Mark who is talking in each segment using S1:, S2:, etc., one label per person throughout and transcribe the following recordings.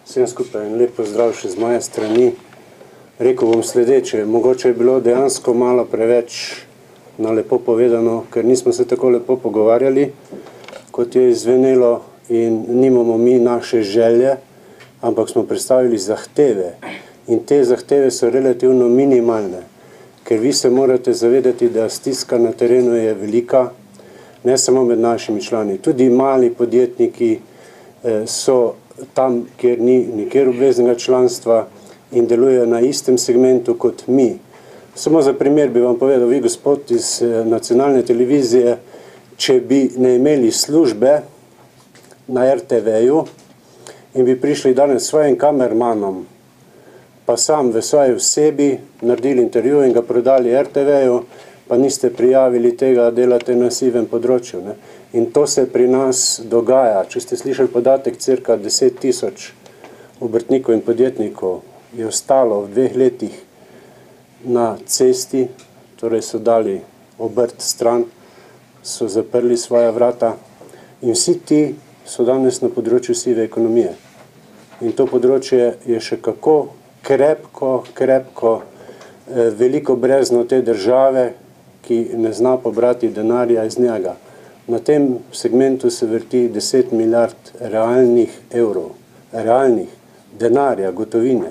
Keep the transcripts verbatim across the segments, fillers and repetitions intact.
S1: Vsem skupaj in lep pozdrav še z moje strani. Rekel bom sledeče, mogoče je bilo dejansko malo preveč na lepo povedano, ker nismo se tako lepo pogovarjali, kot je izvenelo, in nimamo mi naše želje, ampak smo predstavili zahteve. In te zahteve so relativno minimalne, ker vi se morate zavedati, da stiska na terenu je velika, ne samo med našimi člani. Tudi mali podjetniki so tam, kjer ni nikjer obveznega članstva in delujejo na istem segmentu kot mi. Samo za primer bi vam povedal, vi gospod iz nacionalne televizije, če bi ne imeli službe na er te ve-ju in bi prišli danes s svojim kamermanom, pa sam v svoji vsebi naredili intervju in ga prodali er te ve-ju, pa niste prijavili tega, delate na sivem področju. Ne? In to se pri nas dogaja. Če ste slišali podatek, cirka deset tisoč obrtnikov in podjetnikov je ostalo v dveh letih na cesti, torej so dali obrt stran, so zaprli svoja vrata in vsi ti so danes na področju sive ekonomije. In to področje je še kako krepko, krepko veliko brezno te države, ki ne zna pobrati denarja iz njega. Na tem segmentu se vrti deset milijard realnih evrov, realnih, denarja, gotovine.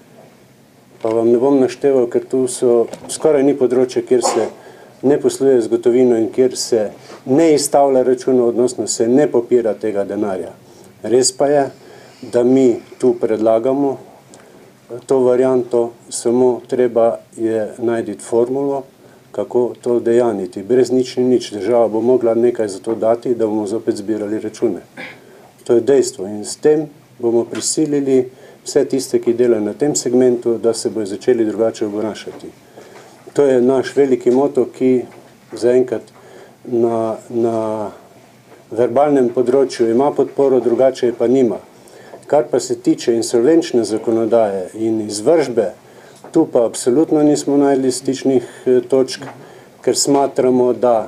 S1: Pa vam ne bom našteval, ker tu so skoraj ni področje, kjer se ne posluje z gotovino in kjer se ne izstavlja računov, odnosno se ne popira tega denarja. Res pa je, da mi tu predlagamo to varianto, samo treba je najti formulo, kako to dejaniti. Brez nič ni nič. Država bo mogla nekaj za to dati, da bomo zopet zbirali račune. To je dejstvo. In s tem bomo prisilili vse tiste, ki delajo na tem segmentu, da se bojo začeli drugače obnašati. To je naš veliki moto, ki zaenkrat na, na verbalnem področju ima podporo, drugače pa nima. Kar pa se tiče insolvenčne zakonodaje in izvršbe, tu pa absolutno nismo najdli stičnih točk, ker smatramo, da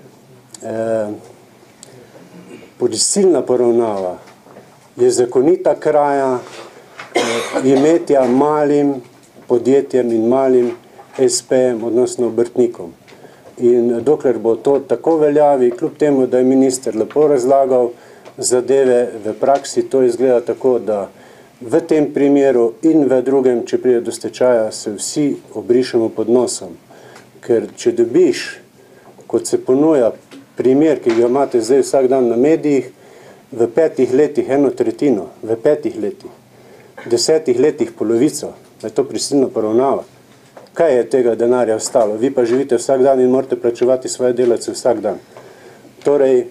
S1: eh, prisilna poravnava je zakonita kraja eh, imetja malim podjetjem in malim es pe-jem, odnosno obrtnikom. In dokler bo to tako veljavi, kljub temu, da je minister lepo razlagal zadeve, v praksi to izgleda tako, da v tem primeru in v drugem, če pride do stečaja, se vsi obrišemo pod nosom. Ker če dobiš, kot se ponuja primer, ki ga imate zdaj vsak dan na medijih, v petih letih eno tretjino, v petih letih, desetih letih polovico, da je to prisilno poravnava. Kaj je tega denarja ostalo? Vi pa živite vsak dan in morate plačevati svoje delavce vsak dan. Torej,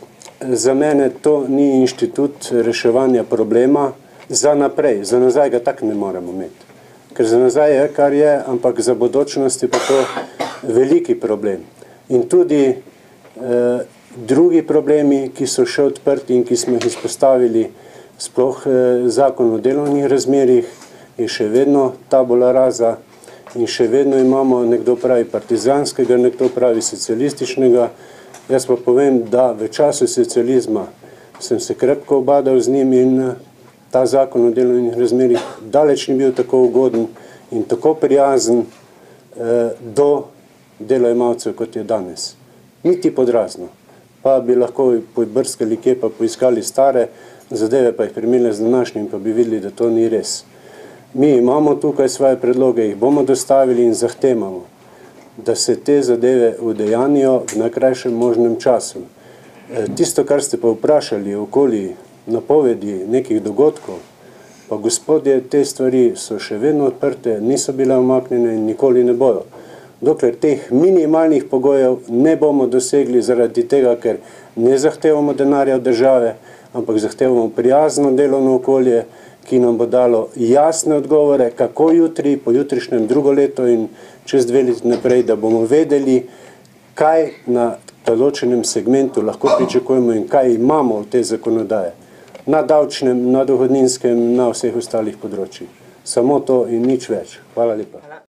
S1: za mene to ni inštitut reševanja problema, za naprej, za nazaj ga tak ne moremo imeti. Ker za nazaj je, kar je, ampak za bodočnost je pa to veliki problem. In tudi eh, drugi problemi, ki so še odprti in ki smo jih izpostavili, sploh eh, zakon o delovnih razmerjih, je še vedno tabula rasa in še vedno imamo, nekdo pravi partizanskega, nekdo pravi socialističnega. Jaz pa povem, da v času socializma sem se krepko obadal z njim in ta zakon o delovnih razmerjih daleč ni bil tako ugoden in tako prijazen eh, do delojemalcev, kot je danes. Niti podrazno. Pa bi lahko pobrskali kje, pa poiskali stare zadeve, pa jih primerjali z današnjim, pa bi videli, da to ni res. Mi imamo tukaj svoje predloge, jih bomo dostavili in zahtevamo, da se te zadeve udejanijo v najkrajšem možnem času. Eh, tisto, kar ste pa vprašali okoli napovedi nekih dogodkov, pa gospodje, te stvari so še vedno odprte, niso bile umaknjene in nikoli ne bodo. Dokler teh minimalnih pogojev ne bomo dosegli zaradi tega, ker ne zahtevamo denarja od države, ampak zahtevamo prijazno delovno okolje, ki nam bo dalo jasne odgovore, kako jutri, po jutrišnjem drugo leto in čez dve leti naprej, da bomo vedeli, kaj na določenem segmentu lahko pričakujemo in kaj imamo v tej zakonodaje. Na davčnem, na dohodninskem, na vseh ostalih področjih. Samo to in nič več. Hvala lepa.